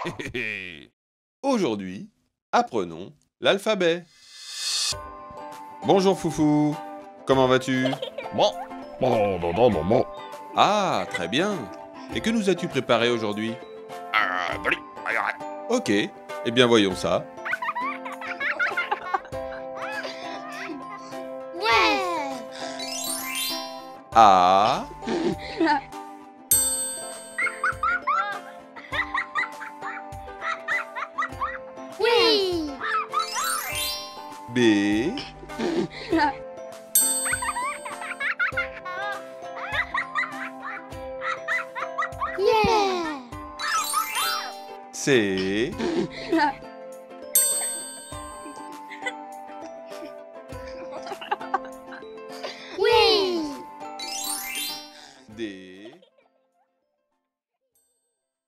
Aujourd'hui, apprenons l'alphabet. Bonjour Foufou, comment vas-tu? Bon, bon, bon, bon, bon, bon. Ah, très bien. Et que nous as-tu préparé aujourd'hui? Boli, regarde. Ok, eh bien voyons ça. Ouais. A, Oui. B, Yeah. C,